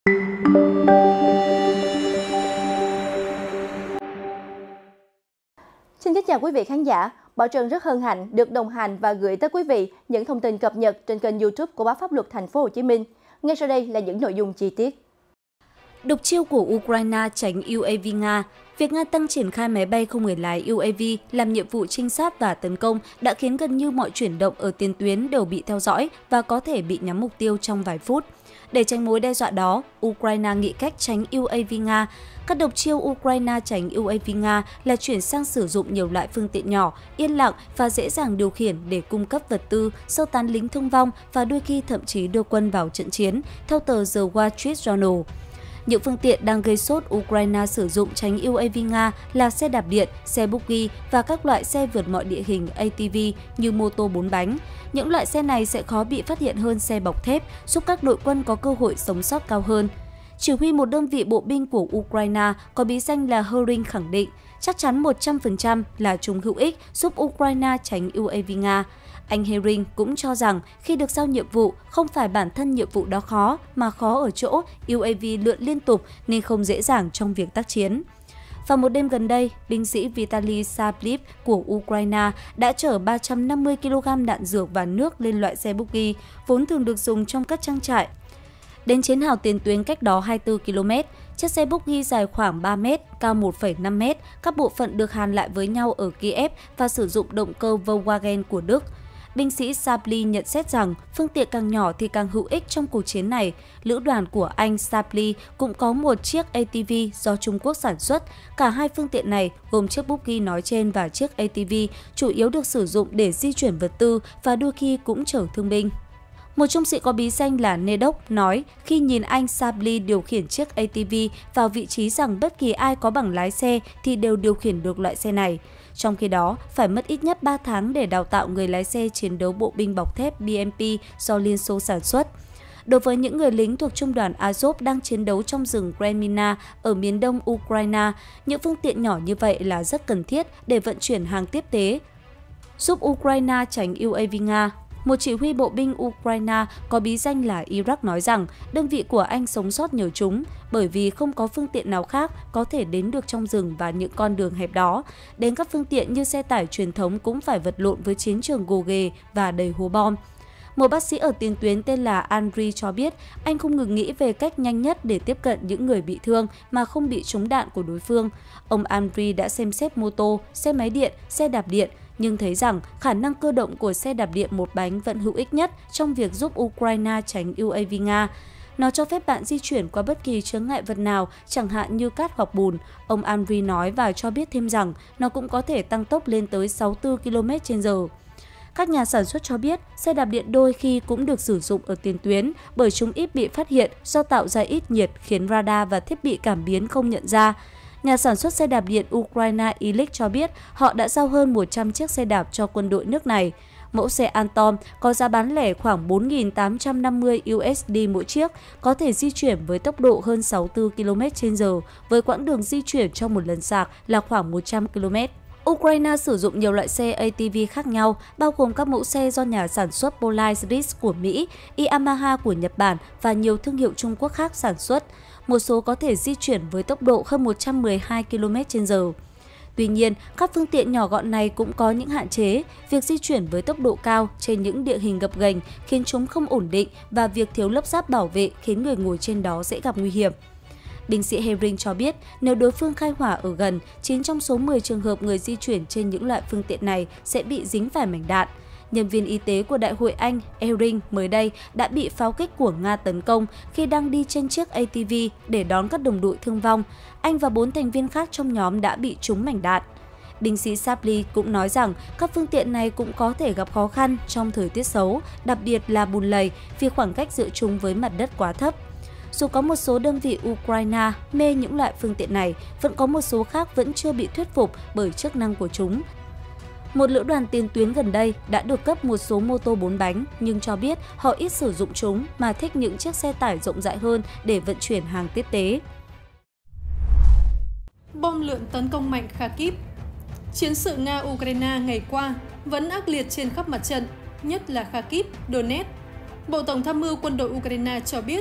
Xin kính chào quý vị khán giả. Bảo Trân rất hân hạnh được đồng hành và gửi tới quý vị những thông tin cập nhật trên kênh YouTube của Báo Pháp Luật Thành phố Hồ Chí Minh. Ngay sau đây là những nội dung chi tiết. Độc chiêu của Ukraine tránh UAV Nga. Việc Nga tăng triển khai máy bay không người lái UAV làm nhiệm vụ trinh sát và tấn công đã khiến gần như mọi chuyển động ở tiền tuyến đều bị theo dõi và có thể bị nhắm mục tiêu trong vài phút. Để tránh mối đe dọa đó, Ukraine nghĩ cách tránh UAV Nga. Các độc chiêu Ukraine tránh UAV Nga là chuyển sang sử dụng nhiều loại phương tiện nhỏ, yên lặng và dễ dàng điều khiển để cung cấp vật tư, sơ tán lính thương vong và đôi khi thậm chí đưa quân vào trận chiến, theo tờ The Wall Street Journal. Những phương tiện đang gây sốt Ukraine sử dụng tránh UAV Nga là xe đạp điện, xe buggy và các loại xe vượt mọi địa hình ATV như mô tô 4 bánh. Những loại xe này sẽ khó bị phát hiện hơn xe bọc thép, giúp các đội quân có cơ hội sống sót cao hơn. Chỉ huy một đơn vị bộ binh của Ukraine có bí danh là Herring khẳng định chắc chắn 100% là chúng hữu ích giúp Ukraine tránh UAV Nga. Anh Herring cũng cho rằng khi được giao nhiệm vụ, không phải bản thân nhiệm vụ đó khó, mà khó ở chỗ UAV lượn liên tục nên không dễ dàng trong việc tác chiến. Vào một đêm gần đây, binh sĩ Vitaly Sapliv của Ukraine đã chở 350 kg đạn dược và nước lên loại xe buggy, vốn thường được dùng trong các trang trại. Đến chiến hào tiền tuyến cách đó 24 km, chiếc xe buggy dài khoảng 3 m, cao 1,5 m, các bộ phận được hàn lại với nhau ở Kiev và sử dụng động cơ Volkswagen của Đức. Binh sĩ Sapli nhận xét rằng phương tiện càng nhỏ thì càng hữu ích trong cuộc chiến này. Lữ đoàn của anh Sapli cũng có một chiếc ATV do Trung Quốc sản xuất. Cả hai phương tiện này, gồm chiếc buggy nói trên và chiếc ATV, chủ yếu được sử dụng để di chuyển vật tư và đôi khi cũng chở thương binh. Một trung sĩ có bí danh là Nedok nói khi nhìn anh Sabli điều khiển chiếc ATV vào vị trí rằng bất kỳ ai có bằng lái xe thì đều điều khiển được loại xe này. Trong khi đó, phải mất ít nhất 3 tháng để đào tạo người lái xe chiến đấu bộ binh bọc thép BMP do Liên Xô sản xuất. Đối với những người lính thuộc trung đoàn Azov đang chiến đấu trong rừng Kremina ở miền đông Ukraine, những phương tiện nhỏ như vậy là rất cần thiết để vận chuyển hàng tiếp tế, giúp Ukraine tránh UAV Nga. Một chỉ huy bộ binh Ukraine có bí danh là Iraq nói rằng đơn vị của anh sống sót nhờ chúng bởi vì không có phương tiện nào khác có thể đến được trong rừng và những con đường hẹp đó. Đến các phương tiện như xe tải truyền thống cũng phải vật lộn với chiến trường gồ ghề và đầy hố bom. Một bác sĩ ở tiền tuyến tên là Andriy cho biết anh không ngừng nghĩ về cách nhanh nhất để tiếp cận những người bị thương mà không bị trúng đạn của đối phương. Ông Andriy đã xem xét mô tô, xe máy điện, xe đạp điện, nhưng thấy rằng khả năng cơ động của xe đạp điện một bánh vẫn hữu ích nhất trong việc giúp Ukraine tránh UAV Nga. Nó cho phép bạn di chuyển qua bất kỳ chướng ngại vật nào, chẳng hạn như cát hoặc bùn. Ông Andriy nói và cho biết thêm rằng nó cũng có thể tăng tốc lên tới 64 km/h. Các nhà sản xuất cho biết xe đạp điện đôi khi cũng được sử dụng ở tiền tuyến bởi chúng ít bị phát hiện do tạo ra ít nhiệt khiến radar và thiết bị cảm biến không nhận ra. Nhà sản xuất xe đạp điện Ukraine Ilik cho biết họ đã giao hơn 100 chiếc xe đạp cho quân đội nước này. Mẫu xe Anton có giá bán lẻ khoảng 4.850 USD mỗi chiếc, có thể di chuyển với tốc độ hơn 64 km/h, với quãng đường di chuyển trong một lần sạc là khoảng 100 km. Ukraine sử dụng nhiều loại xe ATV khác nhau, bao gồm các mẫu xe do nhà sản xuất Polaris của Mỹ, Yamaha của Nhật Bản và nhiều thương hiệu Trung Quốc khác sản xuất. Một số có thể di chuyển với tốc độ hơn 112 km/h. Tuy nhiên, các phương tiện nhỏ gọn này cũng có những hạn chế. Việc di chuyển với tốc độ cao trên những địa hình gập ghềnh khiến chúng không ổn định và việc thiếu lớp giáp bảo vệ khiến người ngồi trên đó dễ gặp nguy hiểm. Binh sĩ Herring cho biết nếu đối phương khai hỏa ở gần, 9 trong số 10 trường hợp người di chuyển trên những loại phương tiện này sẽ bị dính phải mảnh đạn. Nhân viên y tế của Đại hội Anh, Herring, mới đây đã bị pháo kích của Nga tấn công khi đang đi trên chiếc ATV để đón các đồng đội thương vong. Anh và 4 thành viên khác trong nhóm đã bị trúng mảnh đạn. Binh sĩ Sapli cũng nói rằng các phương tiện này cũng có thể gặp khó khăn trong thời tiết xấu, đặc biệt là bùn lầy vì khoảng cách giữa chúng với mặt đất quá thấp. Dù có một số đơn vị Ukraine mê những loại phương tiện này, vẫn có một số khác vẫn chưa bị thuyết phục bởi chức năng của chúng. Một lữ đoàn tiền tuyến gần đây đã được cấp một số mô tô 4 bánh nhưng cho biết họ ít sử dụng chúng mà thích những chiếc xe tải rộng rãi hơn để vận chuyển hàng tiếp tế. Bom lượn tấn công mạnh Kharkiv. Chiến sự Nga-Ukraine ngày qua vẫn ác liệt trên khắp mặt trận, nhất là Kharkiv, Donetsk. Bộ Tổng tham mưu quân đội Ukraine cho biết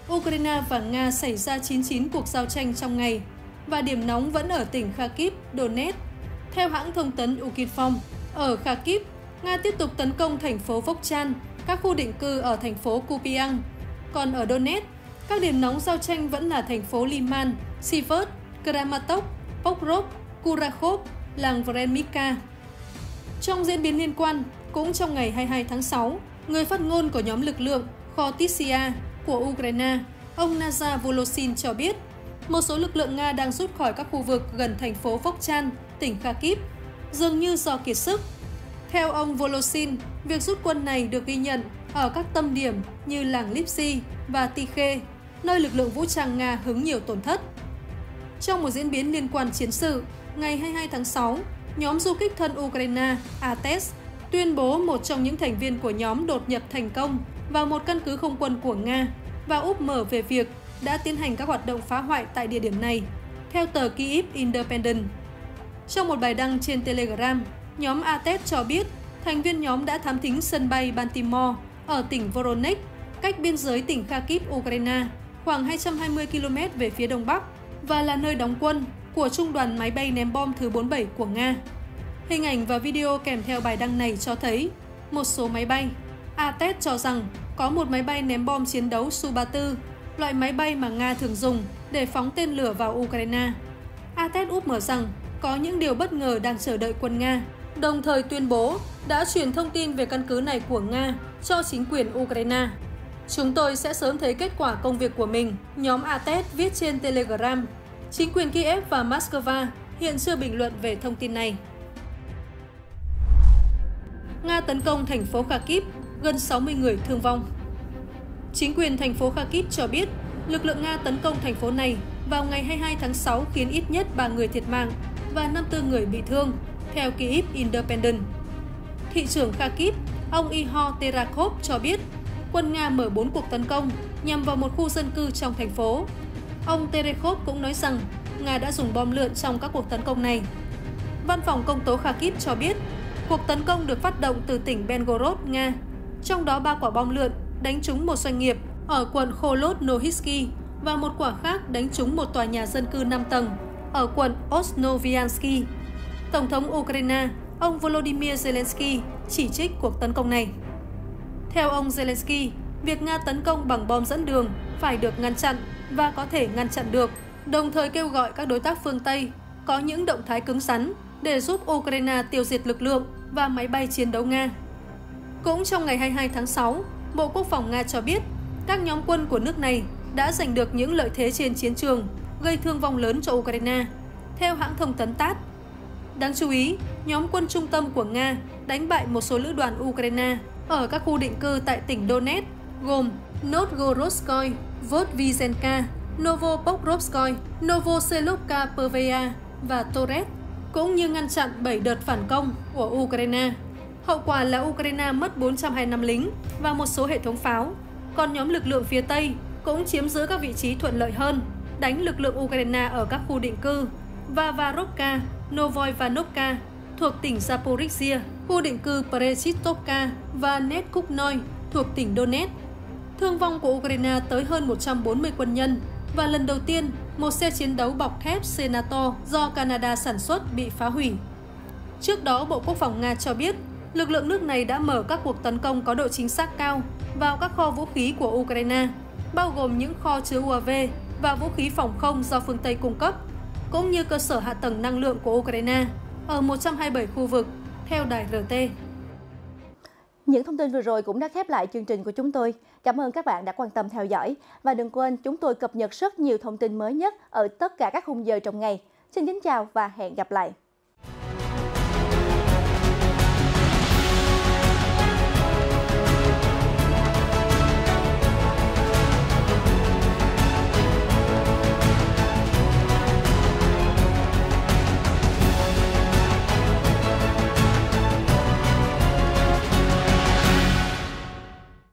Ukraine và Nga xảy ra 99 cuộc giao tranh trong ngày, và điểm nóng vẫn ở tỉnh Kharkiv, Donetsk. Theo hãng thông tấn Ukrform, ở Kharkiv, Nga tiếp tục tấn công thành phố Vovchan, các khu định cư ở thành phố Kupiansk. Còn ở Donetsk, các điểm nóng giao tranh vẫn là thành phố Liman, Sivert, Kramatorsk, Pokrov, Kurakhov, làng Vremivka. Trong diễn biến liên quan, cũng trong ngày 22 tháng 6, người phát ngôn của nhóm lực lượng Khortytsia của Ukraine, ông Nazar Volosin cho biết, một số lực lượng Nga đang rút khỏi các khu vực gần thành phố Vovchan, tỉnh Kharkiv, dường như do kiệt sức. Theo ông Volosin, việc rút quân này được ghi nhận ở các tâm điểm như làng Lipsy và Tikhe, nơi lực lượng vũ trang Nga hứng nhiều tổn thất. Trong một diễn biến liên quan chiến sự, ngày 22 tháng 6, nhóm du kích thân Ukraine ATES tuyên bố một trong những thành viên của nhóm đột nhập thành công vào một căn cứ không quân của Nga và úp mở về việc đã tiến hành các hoạt động phá hoại tại địa điểm này, theo tờ Kyiv Independent. Trong một bài đăng trên Telegram, nhóm ATES cho biết thành viên nhóm đã thám thính sân bay Baltimore ở tỉnh Voronezh, cách biên giới tỉnh Kharkiv, Ukraine, khoảng 220 km về phía đông bắc, và là nơi đóng quân của Trung đoàn máy bay ném bom thứ 47 của Nga. Hình ảnh và video kèm theo bài đăng này cho thấy một số máy bay. ATES cho rằng có một máy bay ném bom chiến đấu Su-34, loại máy bay mà Nga thường dùng để phóng tên lửa vào Ukraine. ATES úp mở rằng có những điều bất ngờ đang chờ đợi quân Nga, đồng thời tuyên bố đã truyền thông tin về căn cứ này của Nga cho chính quyền Ukraine. Chúng tôi sẽ sớm thấy kết quả công việc của mình, nhóm ATES viết trên Telegram. Chính quyền Kiev và Moscow hiện chưa bình luận về thông tin này. Nga tấn công thành phố Kharkiv, gần 60 người thương vong. Chính quyền thành phố Kharkiv cho biết, lực lượng Nga tấn công thành phố này vào ngày 22 tháng 6 khiến ít nhất 3 người thiệt mạng và 54 người bị thương, theo Kyiv Independent. Thị trưởng Kharkiv, ông Ihor Terakov cho biết, quân Nga mở 4 cuộc tấn công nhằm vào một khu dân cư trong thành phố. Ông Terakov cũng nói rằng Nga đã dùng bom lượn trong các cuộc tấn công này. Văn phòng công tố Kharkiv cho biết, cuộc tấn công được phát động từ tỉnh Belgorod, Nga, trong đó 3 quả bom lượn đánh trúng một doanh nghiệp ở quận Kholodnohivsky và một quả khác đánh trúng một tòa nhà dân cư 5 tầng ở quận Osnoviansky. Tổng thống Ukraine, ông Volodymyr Zelensky chỉ trích cuộc tấn công này. Theo ông Zelensky, việc Nga tấn công bằng bom dẫn đường phải được ngăn chặn và có thể ngăn chặn được, đồng thời kêu gọi các đối tác phương Tây có những động thái cứng rắn để giúp Ukraine tiêu diệt lực lượng và máy bay chiến đấu Nga. Cũng trong ngày 22 tháng 6, Bộ Quốc phòng Nga cho biết các nhóm quân của nước này đã giành được những lợi thế trên chiến trường, gây thương vong lớn cho Ukraine, theo hãng thông tấn TASS. Đáng chú ý, nhóm quân trung tâm của Nga đánh bại một số lữ đoàn Ukraine ở các khu định cư tại tỉnh Donetsk, gồm Novgorодskoye, Vozdvizenka, Novopokrovskoye, Novoselovka Pervaya và Torez, cũng như ngăn chặn 7 đợt phản công của Ukraine. Hậu quả là Ukraine mất 425 lính và một số hệ thống pháo, còn nhóm lực lượng phía Tây cũng chiếm giữ các vị trí thuận lợi hơn, đánh lực lượng Ukraine ở các khu định cư Vavarovka, Novoivanovka thuộc tỉnh Zaporizhia, khu định cư Prechitkovka và Neskuknoy thuộc tỉnh Donetsk. Thương vong của Ukraine tới hơn 140 quân nhân và lần đầu tiên một xe chiến đấu bọc thép Senator do Canada sản xuất bị phá hủy. Trước đó, Bộ Quốc phòng Nga cho biết lực lượng nước này đã mở các cuộc tấn công có độ chính xác cao vào các kho vũ khí của Ukraine, bao gồm những kho chứa UAV và vũ khí phòng không do phương Tây cung cấp, cũng như cơ sở hạ tầng năng lượng của Ukraine ở 127 khu vực, theo đài RT. Những thông tin vừa rồi cũng đã khép lại chương trình của chúng tôi. Cảm ơn các bạn đã quan tâm theo dõi. Và đừng quên, chúng tôi cập nhật rất nhiều thông tin mới nhất ở tất cả các khung giờ trong ngày. Xin kính chào và hẹn gặp lại!